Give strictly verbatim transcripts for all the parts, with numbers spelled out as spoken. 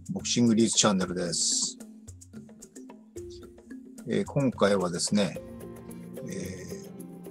ボクシングリーズチャンネルです。えー、今回はですね、え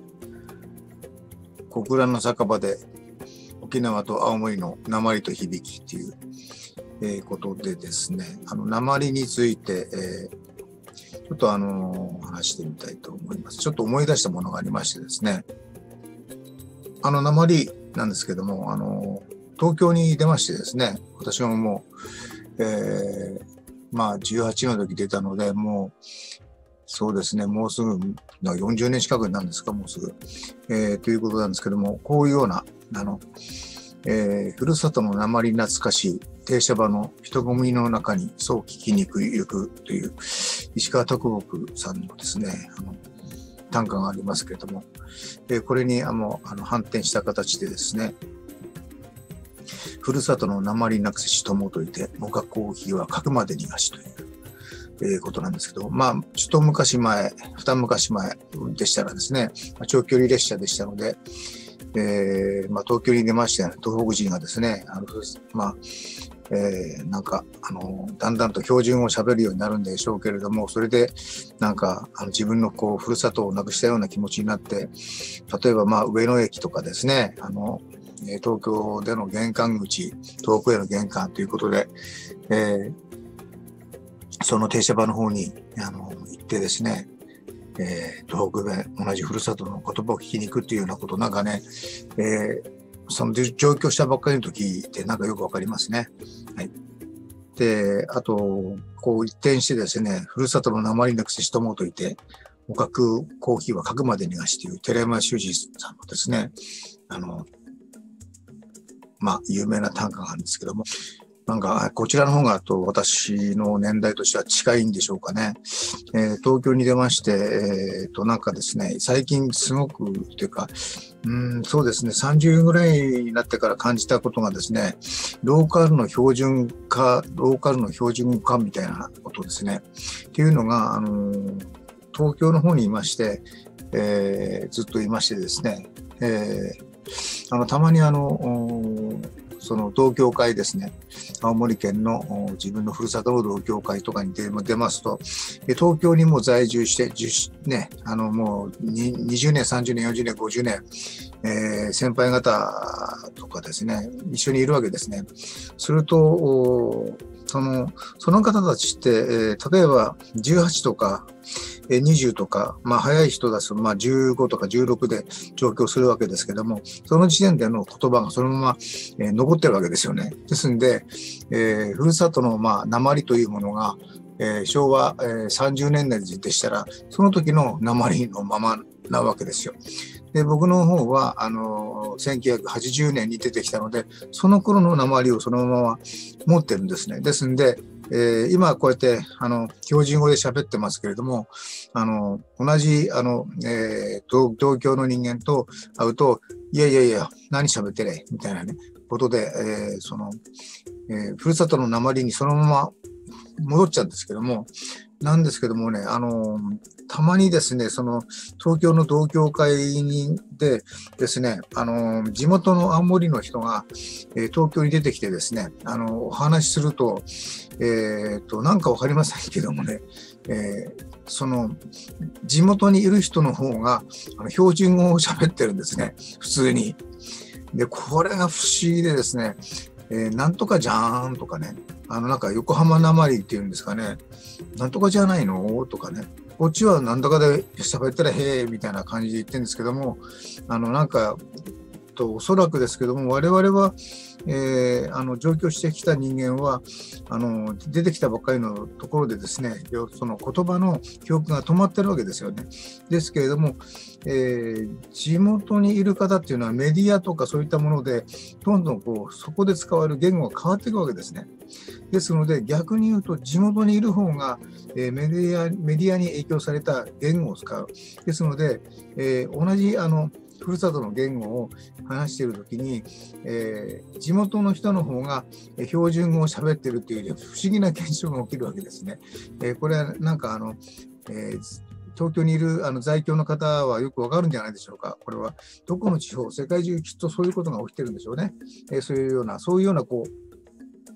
ー、小倉の酒場で沖縄と青森の訛りと響きっていう、えー、ことでですね、あの訛りについて、えー、ちょっとあのー、話してみたいと思います。ちょっと思い出したものがありましてですね、あの訛りなんですけども、あのー、東京に出ましてですね、私ももう、えー、まあじゅうはちの時出たので、もうそうですね、もうすぐよんじゅうねん近くになるんですか、もうすぐ、えー、ということなんですけども、こういうようなあの、えー、ふるさとの訛り懐かしい停車場の人混みの中にそう聞きにくい行くという石川啄木さんのですね、あの短歌がありますけれども、えー、これにあのあの反転した形でですね、ふるさとの訛りなくせしともといて、もがコーヒーは書くまでにがしという、えー、ことなんですけど、まあ、一昔前、二昔前でしたらですね、長距離列車でしたので、えーまあ、東京に出まして、ね、東北人がですね、あのまあえー、なんかあのだんだんと標準を喋るようになるんでしょうけれども、それでなんかあの自分のこうふるさとをなくしたような気持ちになって、例えばまあ上野駅とかですね、あの東京での玄関口、遠くへの玄関ということで、えー、その停車場の方にあの行ってですね、えー、東北弁、同じふるさとの言葉を聞きに行くっていうようなこと、なんかね、えー、その上京したばっかりの時ってなんかよくわかりますね。はい。で、あと、こう一転してですね、ふるさとの訛りなくせしともといて、おかくコーヒーは書くまでにがしという寺山修司さんのですね、あの、まあ、有名な短歌があるんですけども、なんか、こちらの方がと私の年代としては近いんでしょうかね。えー、東京に出まして、えー、と、なんかですね、最近すごく、というか、うん、そうですね、さんじゅうぐらいになってから感じたことがですね、ローカルの標準化、ローカルの標準化みたいなことですね。っていうのが、あのー、東京の方にいまして、えー、ずっといましてですね、えーあのたまにあのその同郷会ですね、青森県の自分のふるさとの同郷会とかに出ますと、東京にも在住して、ね、あのもうにじゅうねん、さんじゅうねん、よんじゅうねん、ごじゅうねん、えー、先輩方とかですね、一緒にいるわけですね。すると、そのその方たちって、えー、例えばじゅうはちとかにじゅうとか、まあ、早い人だと、まあ、じゅうごとかじゅうろくで上京するわけですけども、その時点での言葉がそのまま、えー、残ってるわけですよね。ですんで、えー、ふるさとの、まあ、訛りというものが、えー、昭和、えー、さんじゅうねんだいでしたら、その時の訛りのままなわけですよ。で、僕の方は、あのー、せんきゅうひゃくはちじゅうねんに出てきたので、その頃の訛りをそのまま持ってるんですね。ですんで、えー、今こうやってあの標準語で喋ってますけれども、あの同じあの、えー、同, 同郷の人間と会うと、いやいやいや、何喋ってねみたいなね、ことで、えーそのえー、ふるさとの訛りにそのまま戻っちゃうんですけども、なんですけどもね、あのたまにですね、その東京の同郷会でですね、あの地元の青森の人が、えー、東京に出てきてですね、あのお話しすると、えー、となんかわかりませんけどもね、えー、その地元にいる人の方があの標準語を喋ってるんですね、普通に。で、これが不思議でですね、えー、なんとかじゃーんとかね、あのなんか横浜なまりっていうんですかね、なんとかじゃないのとかね、こっちはなんとかで喋ったらへーみたいな感じで言ってるんですけども、あのなんかとおそらくですけども、我々は、えー、あの上京してきた人間はあの出てきたばっかりのところでですね、その言葉の記憶が止まってるわけですよね。ですけれども、えー、地元にいる方っていうのはメディアとかそういったものでどんどんこうそこで使われる言語が変わっていくわけですね。ですので逆に言うと地元にいる方が、えー、メディア、メディアに影響された言語を使う。ですので、えー、同じあのふるさとの言語を話しているときに、えー、地元の人の方が標準語を喋っているという不思議な現象が起きるわけですね。えー、これはなんかあの、えー、東京にいるあの在京の方はよくわかるんじゃないでしょうか。これはどこの地方、世界中きっとそういうことが起きてるんでしょうね。えー、そういうような、そういうようなこう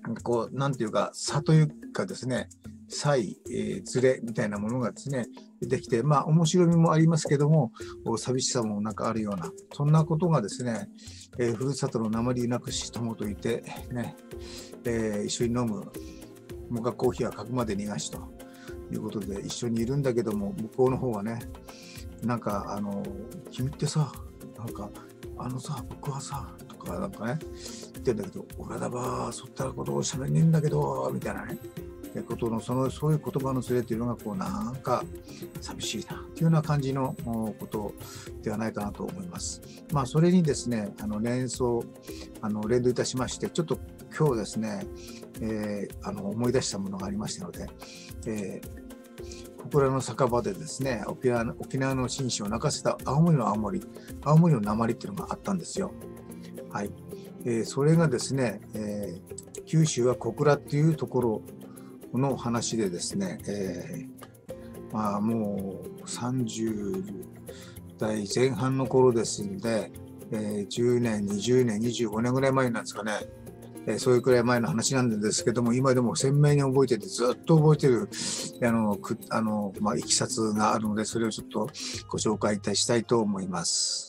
なんかこう、なんていうか、差というかですね、差異、えー、ズレみたいなものがですね、出てきて、まあ、面白みもありますけども、寂しさもなんかあるような、そんなことがですね、えー、ふるさとの鉛なくし友といて、ね、えー、一緒に飲む、モカコーヒーはかくまで逃がしということで、一緒にいるんだけども、向こうの方はね、なんか、あの、君ってさ、なんか、あのさ、僕はさ、とか、なんかね、言ってんだけど、俺だばー、そったらことをしゃべんねえんだけど、みたいなね、ことの、その、そういう言葉のズレっていうのが、こう、なんか、寂しいな、っていうような感じのことではないかなと思います。まあ、それにですね、あの、連想、あの、連動いたしまして、ちょっと今日ですね、えー、あの、思い出したものがありましたので、えー小倉の酒場でですね、沖縄の、沖縄の紳士を泣かせた青森の青森、青森の訛りっていうのがあったんですよ。はい。えー、それがですね、えー、九州は小倉っていうところの話でですね、えー、まあもうさんじゅうだいぜん半の頃ですんで、えー、じゅうねん、にじゅうねん、にじゅうごねんぐらい前なんですかね。えー、そういうくらい前の話なんですけども、今でも鮮明に覚えてて、ずっと覚えてる、あの、くあの、まあ、いきさつがあるので、それをちょっとご紹介いたしたいと思います。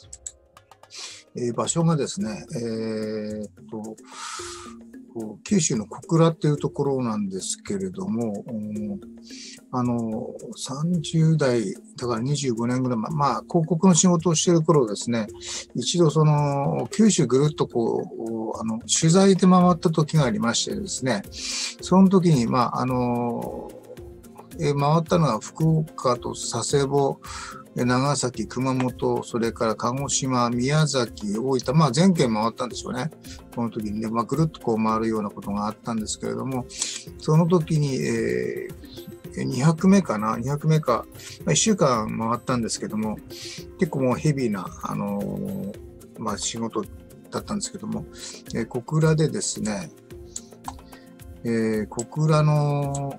えー、場所がですね、えー、っと、九州の小倉っていうところなんですけれども、あの、さんじゅうだい、だからにじゅうごねんぐらい前、まあ、広告の仕事をしている頃ですね、一度その、九州ぐるっとこう、あの、取材で回った時がありましてですね、その時に、まあ、あの、え回ったのは福岡と佐世保、長崎、熊本、それから鹿児島、宮崎、大分、まあ全県回ったんでしょうね。この時にね、まあぐるっとこう回るようなことがあったんですけれども、その時に、えー、にひゃくめかな ?にひゃくめか、まあ、いっしゅうかん回ったんですけども、結構もうヘビーな、あのー、まあ仕事だったんですけども、えー、小倉でですね、えー、小倉の、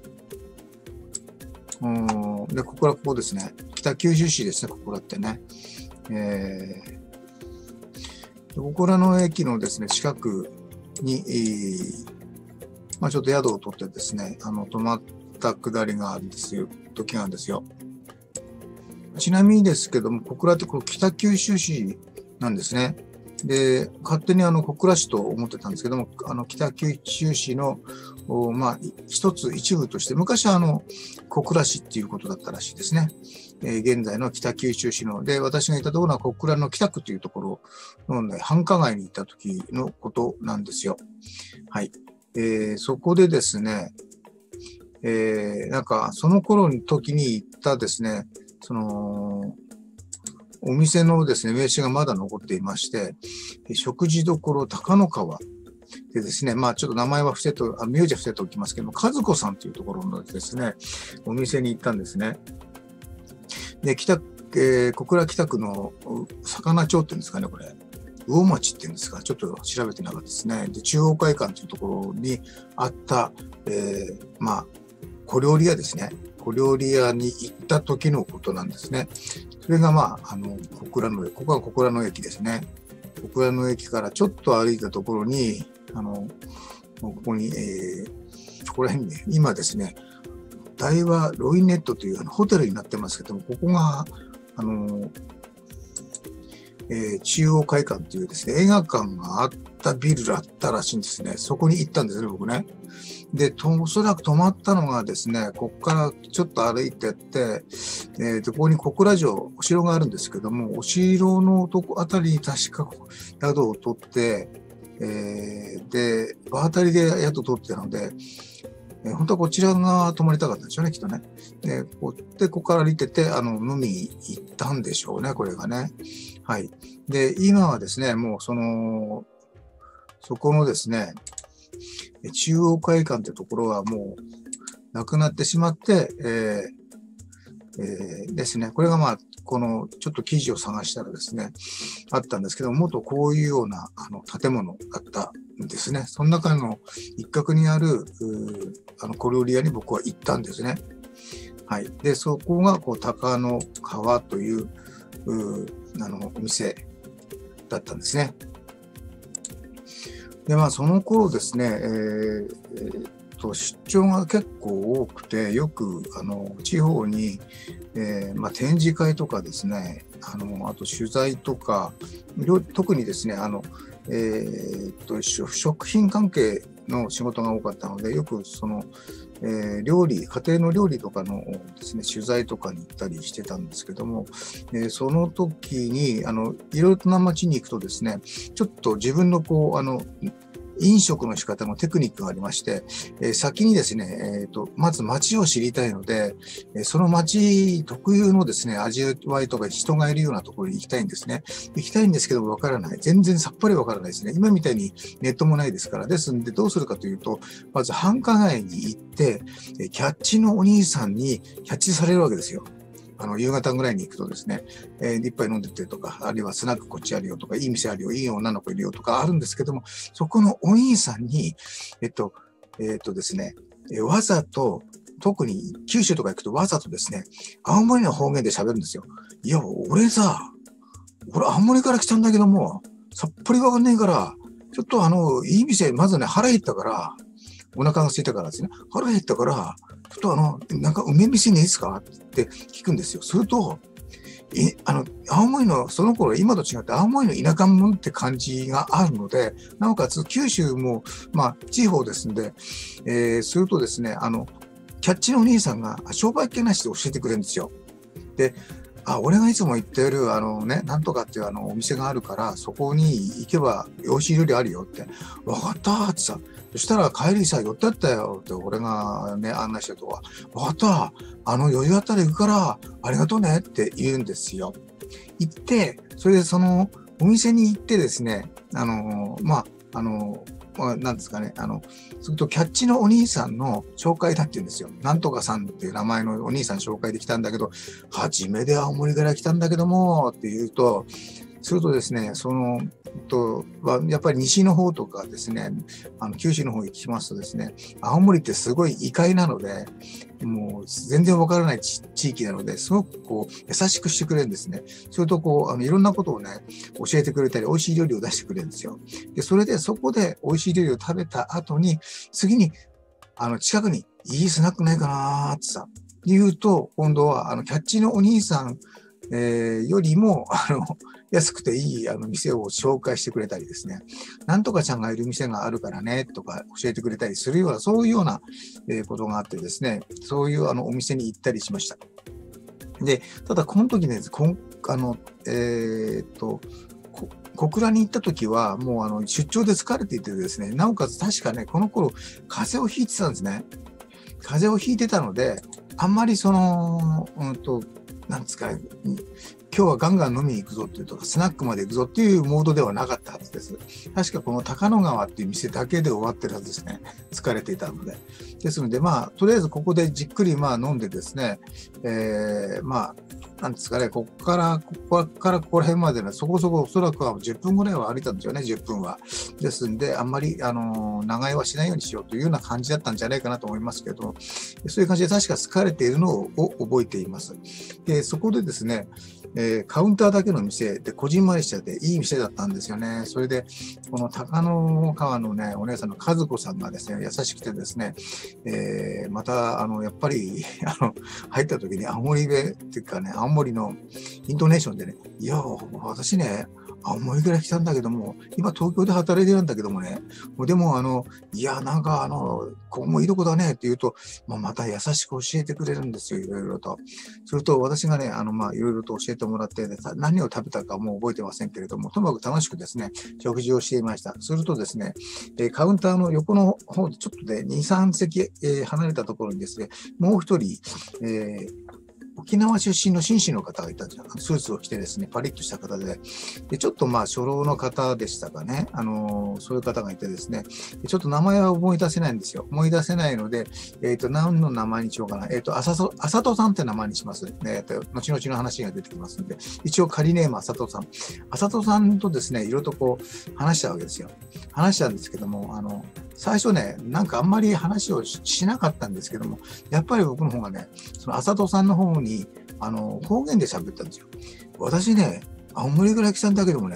で、ここはここですね。北九州市ですね、ここらってね。えー、ここらの駅のですね、近くに、えー、まあちょっと宿を取ってですね、あの、泊まった下りがあるんですよ、時なんですよ。ちなみにですけども、小倉ってこの北九州市なんですね。で、勝手にあの小倉市と思ってたんですけども、あの北九州市の、まあ、一つ一部として、昔はあの小倉市っていうことだったらしいですね。えー、現在の北九州市の、で、私がいたところは小倉の北区というところの、ね、繁華街に行った時のことなんですよ。はい。えー、そこでですね、えー、なんかその頃の時に行ったですね、その、お店のですね、名刺がまだ残っていまして、食事処高野川でですね、まあちょっと名前は伏せと、あ名字は伏せておきますけども、和子さんというところのですね、お店に行ったんですね。で、北、えー、小倉北区の魚町っていうんですかね、これ。魚町っていうんですか、ちょっと調べてなかったですね。で、中央会館というところにあった、えー、まあ、小料理屋ですね。小料理屋に行った時のことなんですね。それがまあ、あの、小倉の、ここは小倉の駅ですね。小倉の駅からちょっと歩いたところに、あの、ここに、えー、ここら辺に、ね、今ですね、大和ロイネットというあのホテルになってますけども、ここが、あの、えー、中央会館というですね、映画館があったビルだったらしいんですね。そこに行ったんですね、僕ね。で、とおそらく泊まったのがですね、ここからちょっと歩いてって、えー、とここに小倉城、お城があるんですけども、お城のとこあたりに確か宿を取って、えー、で、場当たりで宿を取ってたので、えー、本当はこちらが泊まりたかったんでしょうね、きっとね。で、こでここから歩いてて、あの、飲みに行ったんでしょうね、これがね。はい。で、今はですね、もうその、そこのですね、中央会館というところはもうなくなってしまって、えーえー、ですね、これがまあ、このちょっと記事を探したらですね、あったんですけど、もっとこういうようなあの建物だったんですね。その中の一角にあるあの小料理屋に僕は行ったんですね。はい。で、そこがこう高野川といううあのお店だったんですね。 で、まあ、その頃ですね、えーえーと出張が結構多くて、よくあの地方に、えーまあ、展示会とかですね、あのあと取材とか、特にですね、あの、えーと食品関係の仕事が多かったので、よくその、えー料理、家庭の料理とかのですね、取材とかに行ったりしてたんですけども、えーその時に、あの、いろいろな街に行くとですね、ちょっと自分のこう、あの、飲食の仕方のテクニックがありまして、えー先にですね、えーと、まず街を知りたいので、えーその街特有のですね、味わいとか人がいるようなところに行きたいんですね。行きたいんですけど、わからない。全然さっぱりわからないですね。今みたいにネットもないですから。ですんで、どうするかというと、まず繁華街に行って、えーキャッチのお兄さんにキャッチされるわけですよ。あの、夕方ぐらいに行くとですね、えー一杯飲んでってとか、あるいはスナックこっちあるよとか、いい店あるよ、いい女の子いるよとかあるんですけども、そこのお兄さんに、えっと、えっとですね、えわざと、特に九州とか行くとわざとですね、青森の方言で喋るんですよ。いや、俺さ、俺青森から来たんだけども、さっぱりわかんないから、ちょっとあの、いい店、まずね、腹減ったから、お腹が空いたからですね、腹減ったから、ちょっとあの、なんか梅店にいいですかって聞くんですよ。すると、いあの、青森の、その頃、今と違って、青森の田舎者って感じがあるので、なおかつ、九州も、まあ、地方ですんで、えー、するとですね、あの、キャッチのお兄さんが商売系なしで教えてくれるんですよ。で、あ、俺がいつも行ってる、あのね、なんとかっていうあのお店があるから、そこに行けば美味しい料理あるよって。わかったーってさ、そしたら帰りさ、寄ってったよって俺がね、案内したとは、わかった、あの余裕あったら行くから、ありがとうねって言うんですよ。行って、それでそのお店に行ってですね、あの、まあ、あの、まあ、なんですかね、あの、するとキャッチのお兄さんの紹介だって言うんですよ。なんとかさんっていう名前のお兄さん紹介で来たんだけど、初めで青森から来たんだけども、って言うと、するとですね、その、とやっぱり西の方とかですね、あの九州の方に行きますとですね、青森ってすごい異界なので、もう全然わからない地域なので、すごくこう優しくしてくれるんですね。それとこう、あのいろんなことをね、教えてくれたり、美味しい料理を出してくれるんですよ。で、それでそこで美味しい料理を食べた後に、次に、あの近くにいいスナックないかなーってさ、言うと、今度はあのキャッチのお兄さん、えー、よりも、あの、安くていいあの店を紹介してくれたりですね、なんとかちゃんがいる店があるからねとか教えてくれたりするような、そういうようなことがあってですね、そういうあのお店に行ったりしました。で、ただこの時ね、こんあの、えー、っと、小倉に行った時は、もうあの出張で疲れていてですね、なおかつ確かね、この頃、風邪をひいてたんですね。風邪をひいてたので、あんまりその、うんと、なんですか、今日はガンガン飲みに行くぞっていうとか、スナックまで行くぞっていうモードではなかったはずです。確かこの高野川っていう店だけで終わってるはずですね。疲れていたので。ですので、まあ、とりあえずここでじっくりまあ飲んでですね、えー、まあ、なんですかね、ここから、ここからここら辺までのそこそこおそらくはじゅっぷんぐらいは歩いたんですよね、じゅっぷんは。ですんで、あんまり、あの、長居はしないようにしようというような感じだったんじゃないかなと思いますけど、そういう感じで確か疲れているのを覚えています。で、そこでですね、えー、カウンターだけの店で、こじんまりしちゃっていい店だったんですよね。それで、この高野川のね、お姉さんの和子さんがですね、優しくてですね、えー、また、あの、やっぱり、あの、入った時に青森弁っていうかね、青森のイントネーションでね、いや、私ね、青森から来たんだけども、今東京で働いてるんだけどもね、でもあの、いや、なんかあの、ここもいいとこだねって言うと、まあ、また優しく教えてくれるんですよ、いろいろと。すると私がね、あの、まあ、いろいろと教えてもらって、ね、何を食べたかもう覚えてませんけれども、ともかく楽しくですね、食事をしていました。するとですね、えー、カウンターの横の方でちょっとでに、さん席、えー、離れたところにですね、もう一人、えー沖縄出身の紳士の方がいたんですよ。スーツを着てですね、パリッとした方で、でちょっとまあ初老の方でしたかね、あのー、そういう方がいてですね、ちょっと名前は思い出せないんですよ。思い出せないので、えっと、何の名前にしようかな。えっと、あさと、あさとさんって名前にします。えっと、後々の話が出てきますので、一応仮ネームあさとさん。あさとさんとですね、いろいろとこう、話したわけですよ。話したんですけども、あの、最初ね、なんかあんまり話を し, しなかったんですけども、やっぱり僕の方がね、そのあさとさんの方に、あの、方言で喋ったんですよ。私ね、青森から来たんだけどもね、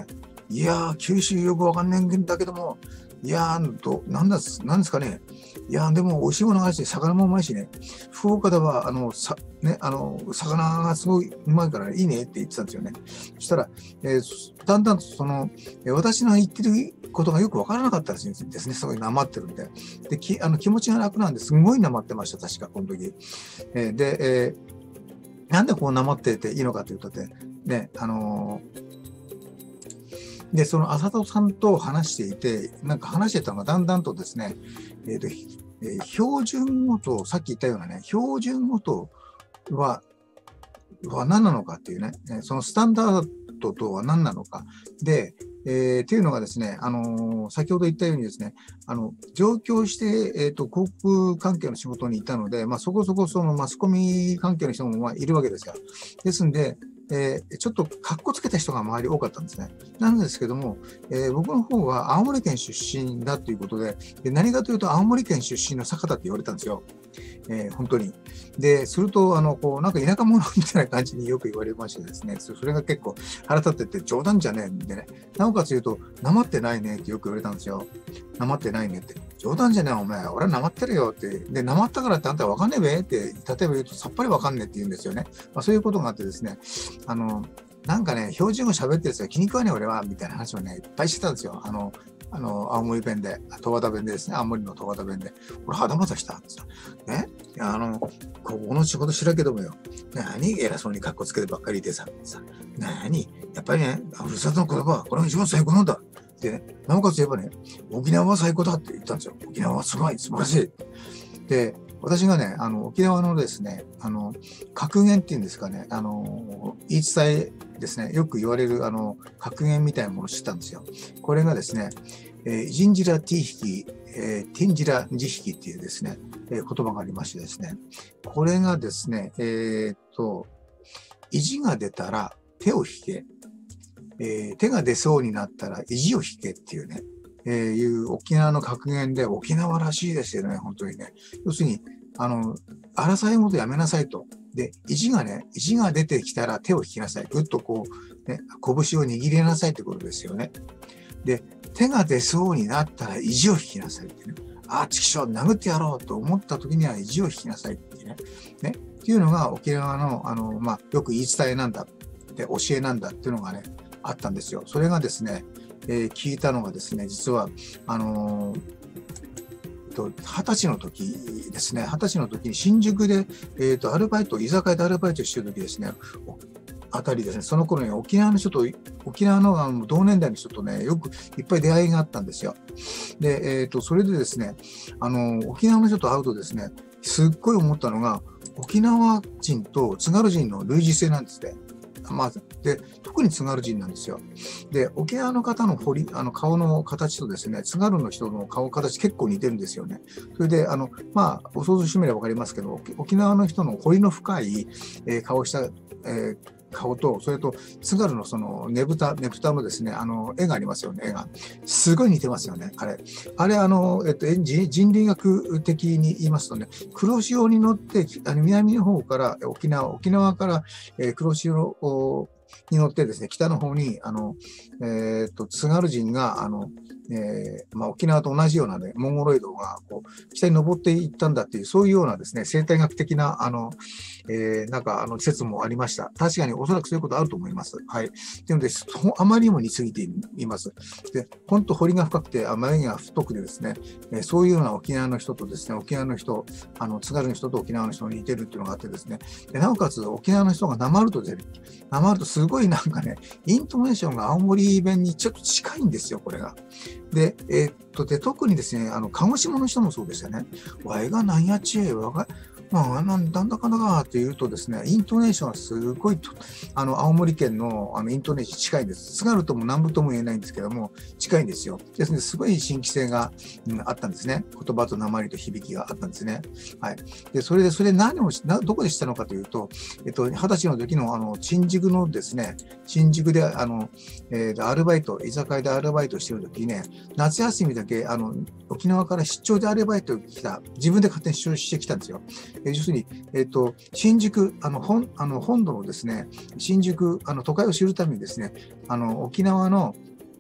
いやー、九州よくわかんないんだけども、いやー、どなんだなんですかね。いやー、でも美味しいものがあるし、魚もうまいしね。福岡では、あの、さ、ね、あの、魚がすごいうまいから、いいねって言ってたんですよね。そしたら、えーだんだんとその、えー私の言ってることがよくわからなかったらしいんですね。すごいなまってるんで。で、きあの気持ちが楽なんですごいなまってました、確か、この時。えーで、えーなんでこうなまってていいのかというとね、ね、あのーで、その浅戸さんと話していて、なんか話してたのがだんだんとですね、えーとえー標準語と、さっき言ったようなね、標準語とは、は何なのかっていうね、えーそのスタンダードとは何なのか。で、えーっていうのがですね、あのー先ほど言ったようにですね、あの、上京して、えっと、航空関係の仕事にいたので、まあ、そこそこそのマスコミ関係の人もまあいるわけですよ。ですんで、えーちょっとかっこつけた人が周り多かったんですね。なんですけども、えー僕の方は青森県出身だということで、で何かというと青森県出身の坂田って言われたんですよ。えー本当に。で、すると、あの、こう、なんか田舎者みたいな感じによく言われましてですね、そそれが結構腹立ってて冗談じゃねえんでね、なおかつ言うと、なまってないねってよく言われたんですよ。なまってないねって。冗談じゃねえお前、俺はなまってるよって。で、なまったからってあんたわかんねえべって、例えば言うとさっぱりわかんねえって言うんですよね。まあ、そういうことがあってですね、あの、なんかね、標準語喋ってるやつが気に食わねえ俺は、みたいな話をね、いっぱいしてたんですよ。あの、あの、青森弁で、十和田弁でですね、青森の十和田弁で、俺、はだまたしたってさ、ね、いやあの、ここの仕事知らんけどもよ、何偉そうに格好つけてばっかりでさ、さ、何やっぱりね、ふるさとの言葉は、これが一番最高なんだ。でね、なおかつ言えばね、沖縄は最高だって言ったんですよ。沖縄はすごい、素晴らしい。で、私がね、あの、沖縄のですね、あの、格言っていうんですかね、あの、言い伝えですね、よく言われる、あの、格言みたいなものを知ったんですよ。これがですね、えー、ジンジラティヒキ、えー、ティンジラジヒキっていうですね、えー、言葉がありましてですね、これがですね、えー、っと、意地が出たら手を引け、えー、手が出そうになったら意地を引けっていうね、えー、いう沖縄の格言で、沖縄らしいですよね、本当にね。要するに、あの、争い事やめなさいと。で、意地がね、意地が出てきたら手を引きなさい。ぐっとこう、ね、拳を握りなさいってことですよね。で、手が出そうになったら意地を引きなさいってね。ああ、チキショー、殴ってやろうと思った時には意地を引きなさいってね。ね。っていうのが沖縄の、あの、まあ、よく言い伝えなんだって、教えなんだっていうのがね、あったんですよ。それがですね、えー、聞いたのがですね、実は、あのー、二十歳の時ですね、二十歳の時に新宿で、えーと、アルバイト、居酒屋でアルバイトしてる時ですね、あたりですね、その頃に沖縄の人と、沖縄のあの同年代の人とね、よくいっぱい出会いがあったんですよ。で、えーと、それでですね、あの、沖縄の人と会うとですね、すっごい思ったのが、沖縄人と津軽人の類似性なんですね。まあ、で、特に津軽人なんですよ。で、沖縄の方の彫り、あの顔の形とですね、津軽の人の顔形結構似てるんですよね。それで、あの、まあ、お想像してみればわかりますけど、沖縄の人の彫りの深い、えー、顔した、えー顔と、それと、津軽のそのねぶた、ねぶたのですね、あの、絵がありますよね、絵が。すごい似てますよね、あれ。あれ、あの、えっと、人人類学的に言いますとね、黒潮に乗って、あの南の方から沖縄、沖縄から、えー、黒潮に乗ってですね、北の方に、あの、えっと、津軽人が、あの、えーまあ、沖縄と同じようなね、モンゴロイドがこう北に登っていったんだっていう、そういうようなですね、生態学的な、あの、えー、なんか、あの、説もありました。確かにおそらくそういうことあると思います。はい。というので、あまりにも似すぎています。で、本当、彫りが深くて、眉毛が太くてですね、えー、そういうような沖縄の人とですね、沖縄の人、あの、津軽の人と沖縄の人に似てるっていうのがあってですね、でなおかつ沖縄の人がなまると出る。なまるとすごいなんかね、イントネーションが青森弁にちょっと近いんですよ、これが。で、えー、っと、で、特にですね、あの、鹿児島の人もそうでしたね。わいがなんやっちえ、わが、まあ、なんだんだかんだかって言うとですね、イントネーションはすごいと、あの、青森県のあのイントネーション近いです。津軽とも南部とも言えないんですけども、近いんですよ。ですので、すごい新規性が、うん、あったんですね。言葉と訛りと響きがあったんですね。はい。で、それで、それ何をし、などこで知ったのかというと、えっと、二十歳の時の、あの、新宿のですね、新宿で、あの、えー、アルバイト、居酒屋でアルバイトしてる時にね、夏休みだけ、あの、沖縄から出張でアルバイト来た、自分で勝手に出張してきたんですよ。えー、要するに、えっと、新宿、あの、本、あの、本土のですね、新宿、あの、都会を知るためにですね、あの、沖縄の、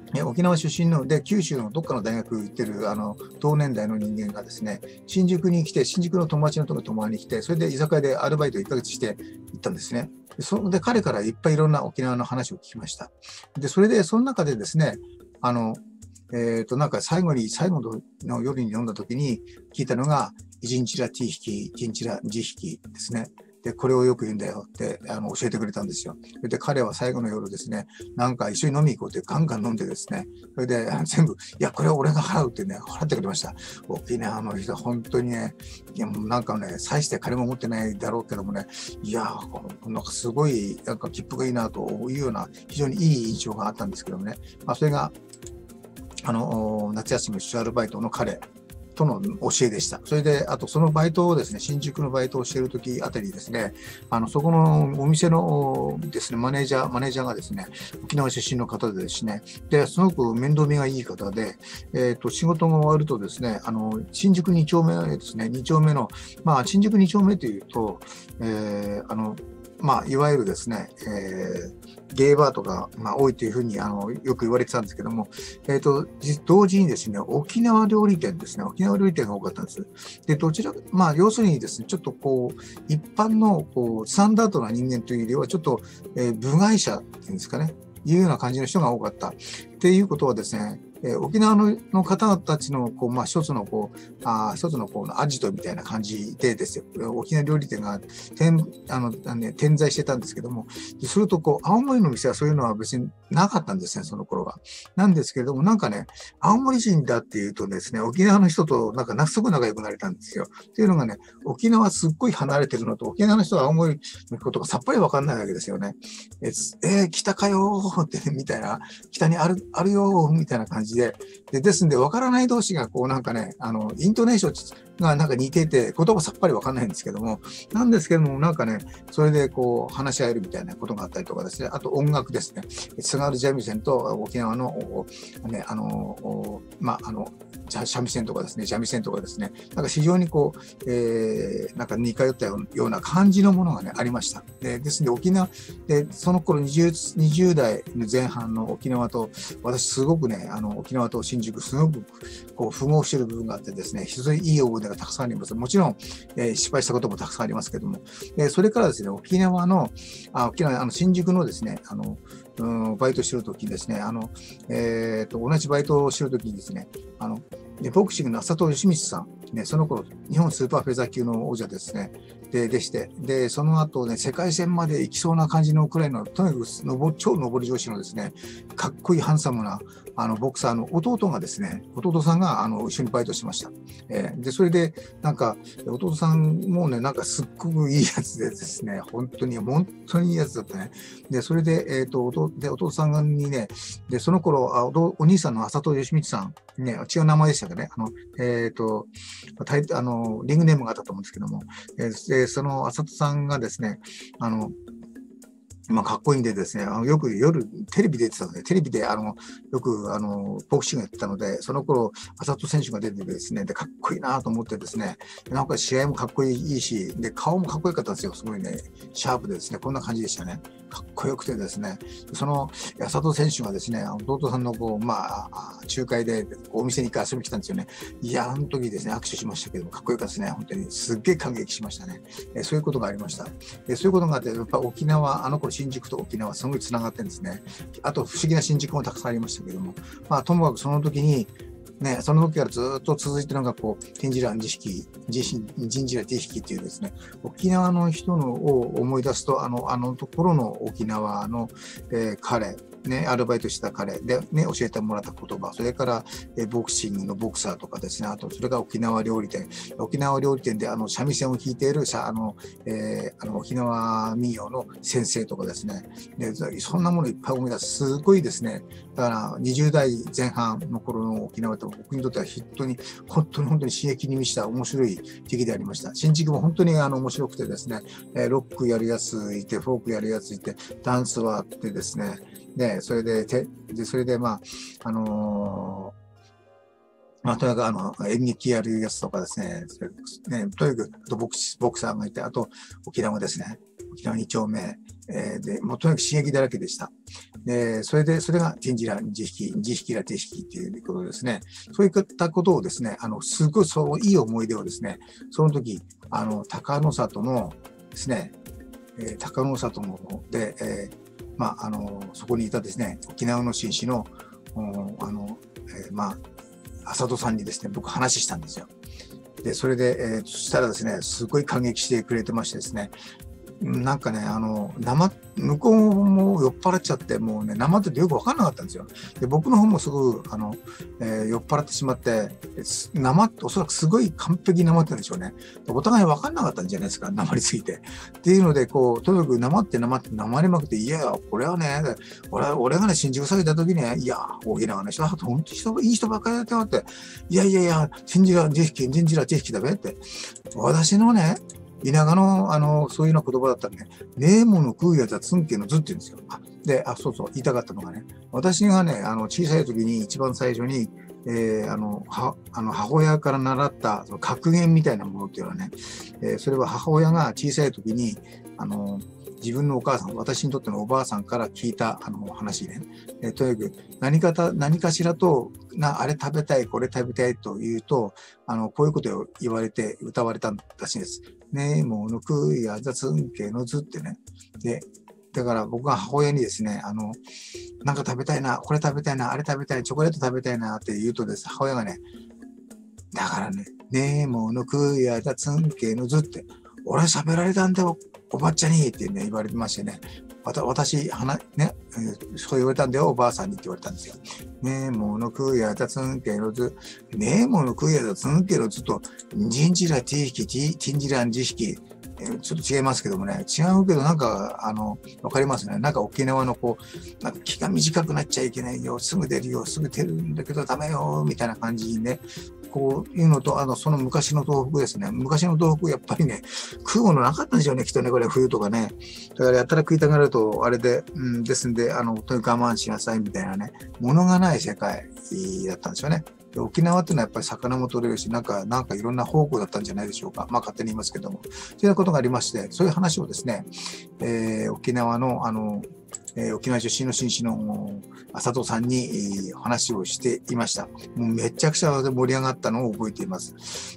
え沖縄出身ので、九州のどっかの大学行ってるあの同年代の人間がですね、新宿に来て、新宿の友達のところに泊まりに来て、それで居酒屋でアルバイトいっかげつして行ったんですね。で、そで彼からいっぱいいろんな沖縄の話を聞きました。で、それで、その中でですね、あの、えっと、なんか最後に、最後の夜に読んだ時に聞いたのが、一日らティー引き、一日らジ引きですね。で、これをよく言うんだよってあの教えてくれたんですよ。それで彼は最後の夜ですね、なんか一緒に飲み行こうってガンガン飲んでですね、それで全部、いや、これは俺が払うってね、払ってくれました。沖縄の人は本当にね、いや、もうなんかね、際して金も持ってないだろうけどもね、いや、なんかすごい、なんか切符がいいなというような、非常にいい印象があったんですけどもね、まあ、それが、あの、夏休み出張アルバイトの彼、との教えでした。それで、あとそのバイトをですね、新宿のバイトをしているときあたりですね、あの、そこのお店のですね、マネージャー、マネージャーがですね、沖縄出身の方でですね、で、すごく面倒見がいい方で、えっと、仕事が終わるとですね、あの、新宿に丁目ですね、に丁目の、まあ、新宿に丁目というと、えー、あの、まあ、いわゆるですね、えー、ゲイバーとか、まあ、多いというふうにあのよく言われてたんですけども、えーと、同時にですね、沖縄料理店ですね、沖縄料理店が多かったんです。で、どちら、まあ、要するにですね、ちょっとこう、一般のこうスタンダードな人間というよりは、ちょっと、えー、部外者っていうんですかね、いうような感じの人が多かった。っていうことはですね、えー、沖縄 の, の方たちのこう、まあ、一つのこう、あ一つのこうアジトみたいな感じでですよ、沖縄料理店が点あの、ね、点在してたんですけども、するとこう、青森の店はそういうのは別になかったんですね、その頃は。なんですけれども、なんかね、青森人だっていうとですね、沖縄の人となんかすぐ仲良くなれたんですよ。っていうのがね、沖縄すっごい離れてるのと、沖縄の人は青森のことがさっぱりわかんないわけですよね。ええー、北かよーって、ね、みたいな、北にある、あるよーみたいな感じで、でですんで、わからない同士がこうなんかね、あの、イントネーションがなんか似ていて、言葉さっぱりわかんないんですけども、なんですけども、なんかね、それでこう話し合えるみたいなことがあったりとかですね、あと音楽ですね、津軽三味線と沖縄の、ね、あの、まあ、あの、三味線とかですね、三味線とかですね、なんか非常にこう、えー、なんか似通ったような感じのものがね、ありました。でですので、沖縄、で、その頃 20, にじゅう代の前半の沖縄と、私すごくね、あの、沖縄と新宿、すごくこう符合している部分があってですね、非常にいい思い出がたくさんあります。もちろん、えー、失敗したこともたくさんありますけども、えー、それからですね、沖縄の、あ沖縄、あの新宿のですね、あの、うん、バイトしてるときにですね、あの、えっと、同じバイトをしてるときにですね、あの、ボクシングの佐藤義光さん、ね、その頃、日本スーパーフェザー級の王者ですね、で、でして、で、その後ね、世界戦まで行きそうな感じのくらいの、とにかく上超上り調子のですね、かっこいいハンサムな、あの、ボクサーの弟がですね、弟さんが、あの、一緒にバイトしてました。えー、で、それで、なんか、弟さんもね、なんかすっごくいいやつでですね、本当に、本当にいいやつだったね。で、それで、えっと、弟、で、弟さんにね、で、その頃、あお、お兄さんの浅戸義光さん、ね、違う名前でしたかね、あの、えっと、あの、リングネームがあったと思うんですけども、えー、で、その浅戸さんがですね、あの、まあ、かっこいいんでですね、あのよく夜テレビ出てたので、テレビであのよくあのボクシングやってたので、その頃、浅戸選手が出ててですね、で、かっこいいなと思ってですね、なんか試合もかっこいいし、で、顔もかっこよかったんですよ。すごいね、シャープでですね、こんな感じでしたね。かっこよくてですね、その浅戸選手がですね、弟さんのこう、まあ、仲介でお店に行か遊びに来たんですよね。いや、あの時ですね、握手しましたけども、かっこよかったですね。本当にすっげえ感激しましたね。えそういうことがありました。でそういうことがあって、やっぱ沖縄、あの頃新宿と沖縄、すごいつながってるんですね。あと、不思議な新宿もたくさんありましたけども、まあ、ともかくその時に、ね、その時からずっと続いてるのが、こう、天神蘭自引き、人事ら自引きっていうですね、沖縄の人のを思い出すと、あの、あのところの沖縄の、えー、彼、ね、アルバイトした彼で、ね、教えてもらった言葉、それから、えボクシングのボクサーとかですね、あと、それが沖縄料理店。沖縄料理店で、あの、三味線を弾いている、あの、えー、あの沖縄民謡の先生とかですね、で、そんなものいっぱい思い出す。すごいですね。だから、にじゅう代前半の頃の沖縄と僕にとっては本当に、本当に本当に刺激に満ちた面白い時期でありました。新宿も本当にあの面白くてですね、ロックやるやついて、フォークやるやついて、ダンスはあってですね、で、それで、てでそれで、まあ、あのー、まあ、とにかくあの演劇やるやつとかですね、それねとにかくボクボクサーがいて、あと沖縄ですね。 沖縄に丁目、えー、で、もうとにかく刺激だらけでした。で、それで、それがティンジランジヒキ、ジヒキラテヒキっていうことですね。そういったことをですね、あの、すごいそう、いい思い出をですね、その時、あの、高野里のですね、えー、高野里ので、えー、まあ、あの、そこにいたですね、沖縄の紳士の、あの、えー、まあ、浅戸さんにですね、僕話したんですよ。で、それで、えー、そしたらですね、すごい感激してくれてましてですね、なんかね、あの、生、向こうも酔っ払っちゃって、もうね、生ってよくわかんなかったんですよ。で、僕の方もすぐ、あの、えー、酔っ払ってしまって、生っておそらくすごい完璧に生ってるんでしょうね。お互いわかんなかったんじゃないですか、生りすぎて。っていうので、こう、とにかく生って生って生りまくって、いやいや、これはね、俺俺がね、新宿された時ね、いや、沖縄の人は本当に人、いい人ばっかりだったよって、いやいやいや、信じら、ぜひ、信じら、ぜひだべって。私のね、田舎の、あの、そういうような言葉だったらね、ねえもの食うやつはつんけのずって言うんですよ。あで、あ、そうそう、言いたかったのがね、私がね、あの、小さい時に一番最初に、えー、あの、は、あの、母親から習った、その格言みたいなものっていうのはね、えー、それは母親が小さい時に、あの、自分のお母さん、私にとってのおばあさんから聞いたあの話ね。えー、とにかく何かた、何かしらと、な、あれ食べたい、これ食べたいと言うと、あの、こういうことを言われて、歌われたらしいんです。ねえ、ものくいやざつんけのずってね。で、だから僕が母親にですね、あの、なんか食べたいな、これ食べたいな、あれ食べたい、チョコレート食べたいなって言うとです、母親がね、だからね、ねえ、ものくいやざつんけのずって、俺は喋られたんだよ、おばっちゃんにってね、言われてましてね。わた私、はな、ね、そう言われたんだよ、おばあさんにって言われたんですよ。ねえ、ものくいやざつんけのず、ねえ、ものくいやざつんけのずと、じんじらティーヒキ、ティンジランジヒキ、ちょっと違いますけどもね、違うけどなんか、あの、わかりますね。なんか沖縄のこう、なんか気が短くなっちゃいけないよ、すぐ出るよ、すぐ出るんだけどダメよ、みたいな感じにね、こういうのと、あの、その昔の東北ですね。昔の東北、やっぱりね、食うものなかったんでしょうね、きっとね、これ、冬とかね。だからやったら食いたがると、あれで、うん、ですんで、あの、とにかく我慢しなさいみたいなね、ものがない世界だったんですよね。で沖縄っていうのはやっぱり魚も取れるし、なんか、なんかいろんな宝庫だったんじゃないでしょうか。まあ勝手に言いますけども。そういうことがありまして、そういう話をですね、えー、沖縄の、あの、えー、沖縄出身の紳士の浅戸さんに、えー、話をしていました。もうめちゃくちゃ盛り上がったのを覚えています。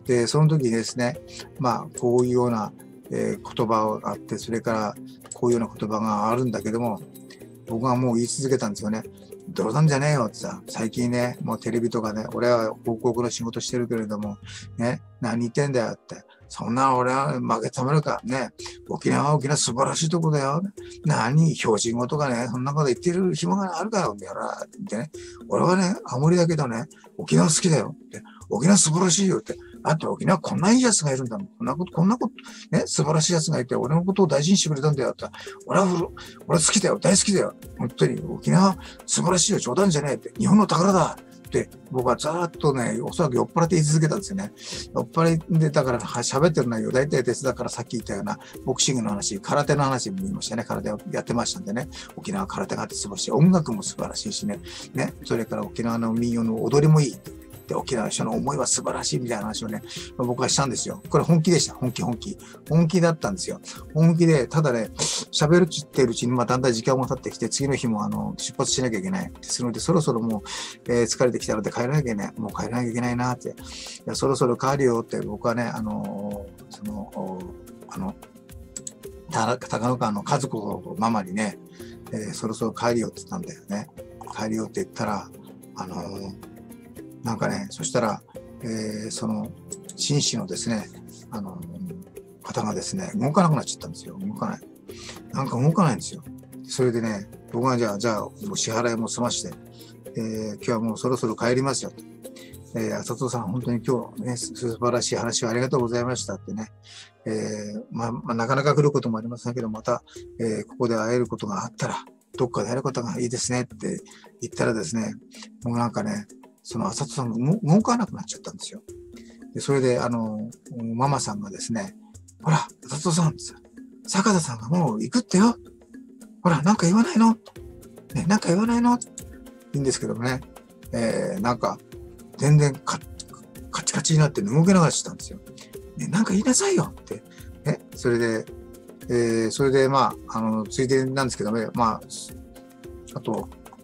で、その時にですね、まあ、こういうような、えー、言葉があって、それからこういうような言葉があるんだけども、僕はもう言い続けたんですよね。冗談じゃねえよってさ、最近ね、もうテレビとかね、俺は広告の仕事してるけれども、ね、何言ってんだよって。そんな俺は負けたまるか。ね、沖縄は沖縄素晴らしいとこだよ。何、標準語とかね、そんなこと言ってる暇があるから、やらってね。俺はね、青森だけどね、沖縄好きだよって。沖縄素晴らしいよって。あと沖縄こんないい奴がいるんだもん。こんなこと、こんなこと、ね、素晴らしい奴がいて、俺のことを大事にしてくれたんだよって。俺は、俺は好きだよ。大好きだよ。本当に沖縄素晴らしいよ。冗談じゃねえって。日本の宝だ。って僕はずーっとね、おそらく酔っ払って言い続けたんですよね。酔っ払いで、だから喋ってる内容、大体鉄だからさっき言ったようなボクシングの話、空手の話も言いましたね。空手をやってましたんでね。沖縄空手があって素晴らしい。音楽も素晴らしいしね。ね。それから沖縄の民謡の踊りもいい。で、沖縄の人の思いは素晴らしいみたいな話をね、僕はしたんですよ。これ本気でした。本気本気。本気だったんですよ。本気で、ただね、喋るってるうちに、まあ、だんだん時間も経ってきて、次の日もあの、出発しなきゃいけない。ですので、そろそろもう、えー、疲れてきたので帰らなきゃいけない。もう帰らなきゃいけないなって。いや、そろそろ帰るよって、僕はね、あのー、その、あの、高野川の和子とママにね、えー、そろそろ帰るよって言ったんだよね。帰るよって言ったら、あのー、なんかね、そしたら、えー、その、紳士のですね、あの、方がですね、動かなくなっちゃったんですよ。動かない。なんか動かないんですよ。それでね、僕がじゃあ、じゃあ、もう支払いも済まして、えー、今日はもうそろそろ帰りますよと。えー、浅戸さん、本当に今日ね、素晴らしい話をありがとうございましたってね。えー、まあ、まあ、なかなか来ることもありませんけど、また、えー、ここで会えることがあったら、どっかで会えることがいいですねって言ったらですね、もうなんかね、その浅戸さんが動かなくなっちゃったんですよ。で、それで、あの、ママさんがですね、ほら、浅戸さん、坂田さんがもう行くってよ。ほら、なんか言わないのね、なんか言わないのいいんですけどもね、えー、なんか、全然カカチカチになって動けなくなっちゃったんですよ。ね、なんか言いなさいよって。ね、それで、 えー、それで、まあ、あの、ついでなんですけどね、まあ、あと、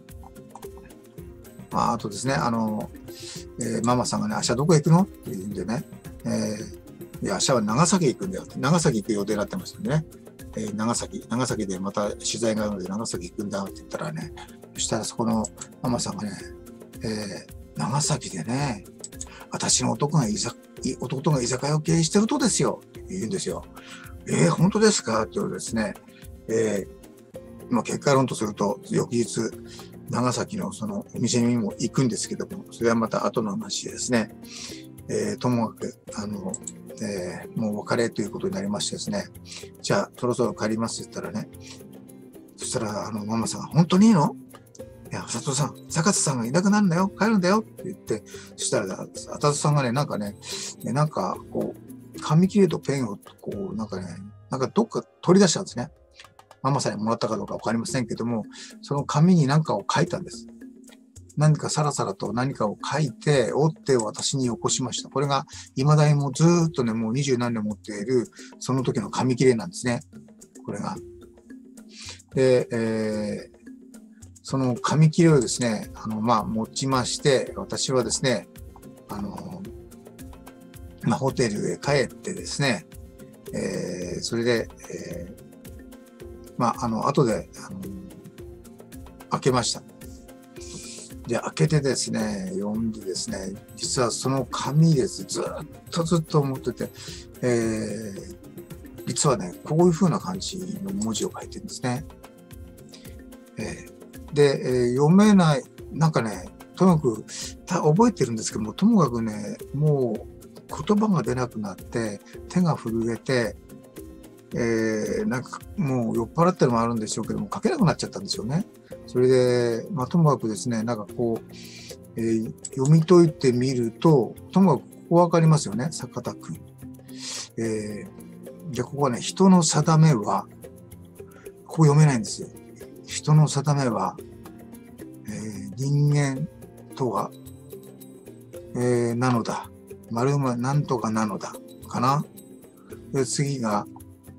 まあ、あとですね、あの、えー、ママさんがね、明日どこ行くのって言うんでね、えー、いや、明日は長崎行くんだよって、長崎行く予定になってましたんでね、えー、長崎、長崎でまた取材があるので長崎行くんだって言ったらね、そしたらそこのママさんがね、えー、長崎でね、私の男が居酒弟が居酒屋を経営してるとですよ、って言うんですよ。えー、本当ですかって言うとですね、えー、まあ、結果論とすると、翌日、長崎のそのお店にも行くんですけども、それはまた後の話でですね、えー、ともかく、あの、えー、もう別れということになりましてですね、じゃあ、そろそろ帰りますって言ったらね、そしたら、あの、ママさんが、本当にいいの？いや、佐藤さん、坂津さんがいなくなるんだよ、帰るんだよって言って、そしたら、佐藤さんがね、なんかね、なんか、こう、紙切れとペンを、こう、なんかね、なんかどっか取り出したんですね。ママさんにもらったかどうかわかりませんけども、その紙に何かを書いたんです。何かさらさらと何かを書いて、折って私に起こしました。これが、未だにもうずーっとね、もう二十何年持っている、その時の紙切れなんですね。これが。で、えー、その紙切れをですね、あの、まあ、持ちまして、私はですね、あの、まあ、ホテルへ帰ってですね、えー、それで、えー、まあ、あの、後で、あの、開けました。で、開けてですね、読んでですね、実はその紙です。ずっとずっと思ってて、えー、実はね、こういう風な感じの文字を書いてるんですね。えー、で、えー、読めない、なんかね、とにかく覚えてるんですけども、ともかくね、もう言葉が出なくなって、手が震えて、えー、なんかもう酔っ払ってるのもあるんでしょうけども、書けなくなっちゃったんですよね。それで、まあ、ともかくですね、なんかこう、えー、読み解いてみると、ともかくここわかりますよね、坂田くん。えー、で、ここはね、人の定めは、ここ読めないんですよ。人の定めは、えー、人間とは、えー、なのだ。丸々なんとかなのだ。かな。で、次が、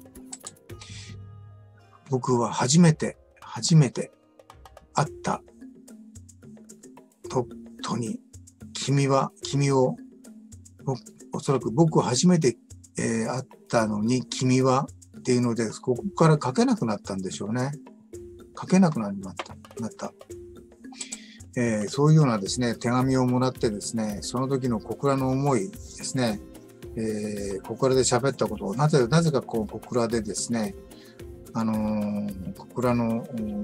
僕は初めて、初めて会ったと、とに、君は、君を、おそらく僕は初めて、えー、会ったのに、君はっていうので、ここから書けなくなったんでしょうね。書けなくなりまった。なった。えー、そういうようなですね、手紙をもらってですね、その時の小倉の思いですね、えー、小倉で喋ったことを、なぜ、なぜかこう小倉でですね、あのー、小倉の、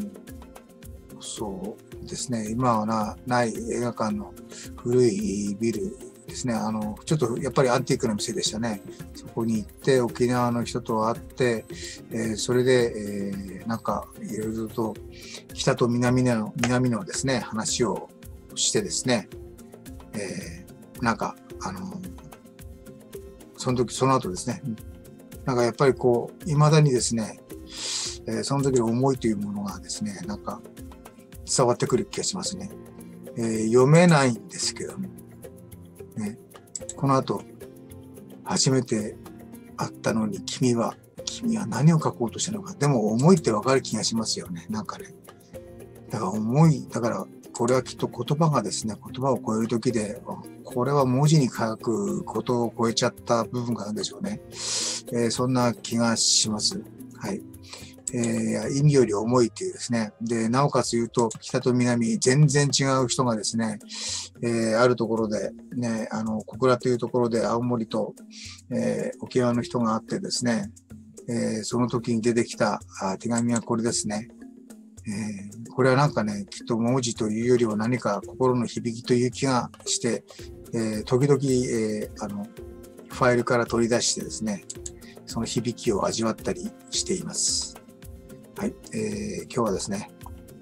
そうですね、今はなない映画館の古いビルですね、あの、ちょっとやっぱりアンティークな店でしたね。そこに行って沖縄の人と会って、えー、それで、えー、なんかいろいろと北と南の、南のですね、話をしてですね、えー、なんか、あの、その時、その後ですね、なんかやっぱりこう、未だにですね、えー、その時の思いというものがですね、なんか伝わってくる気がしますね。えー、読めないんですけども、ね、この後、初めて会ったのに君は、君は何を書こうとしたのか。でも思いってわかる気がしますよね。なんかね。だから思い、だからこれはきっと言葉がですね、言葉を超える時で、これは文字に書くことを超えちゃった部分があるんでしょうね。えー、そんな気がします。はい。えー、意味より重いっていうですね。で、なおかつ言うと、北と南、全然違う人がですね、えー、あるところで、ね、あの、小倉というところで青森と、えー、沖縄の人があってですね、えー、その時に出てきたあ手紙はこれですね。えー、これはなんかね、きっと文字というよりは何か心の響きという気がして、えー、時々、えー、あの、ファイルから取り出してですね、その響きを味わったりしています。はい、えー、今日はですね、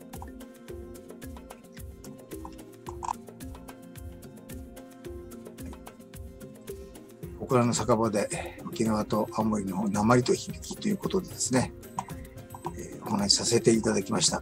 小倉の酒場で沖縄と青森の訛りと響きということでですね、えー、お話しさせていただきました。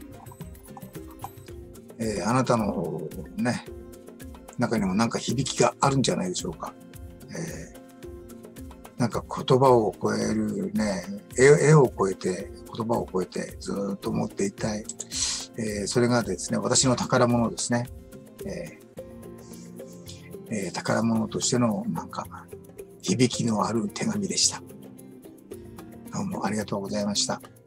えー、あなたのね、中にも何か響きがあるんじゃないでしょうか。えなんか言葉を超えるね、絵絵を超えて、言葉を超えてずーっと持っていたい。えーそれがですね、私の宝物ですね。えーえー宝物としてのなんか響きのある手紙でした。どうもありがとうございました。